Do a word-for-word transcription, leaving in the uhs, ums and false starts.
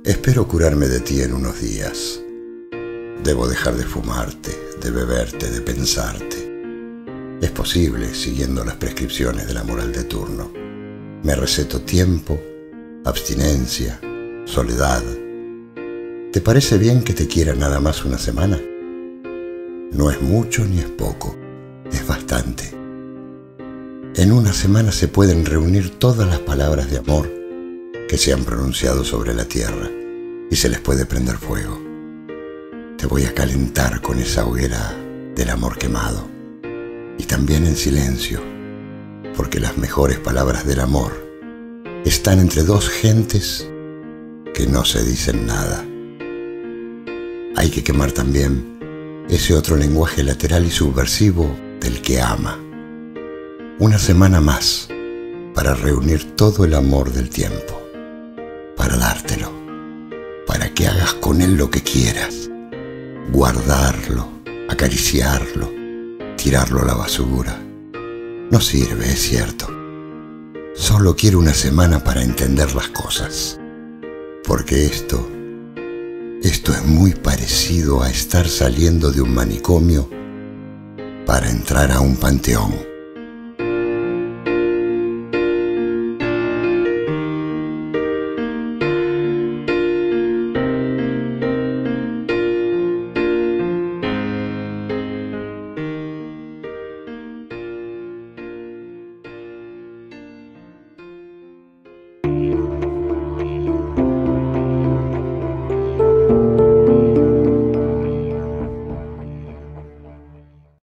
Espero curarme de ti en unos días. Debo dejar de fumarte, de beberte, de pensarte. Es posible, siguiendo las prescripciones de la moral de turno. Me receto tiempo, abstinencia, soledad. ¿Te parece bien que te quiera nada más una semana? No es mucho ni es poco, es bastante. En una semana se pueden reunir todas las palabras de amor que se han pronunciado sobre la tierra y se les puede prender fuego. Te voy a calentar con esa hoguera del amor quemado y también en silencio, porque las mejores palabras del amor están entre dos gentes que no se dicen nada. Hay que quemar también ese otro lenguaje lateral y subversivo del que ama. Una semana más para reunir todo el amor del tiempo, para dártelo, para que hagas con él lo que quieras, guardarlo, acariciarlo, tirarlo a la basura. No sirve, es cierto. Solo quiero una semana para entender las cosas, porque esto, esto es muy parecido a estar saliendo de un manicomio para entrar a un panteón.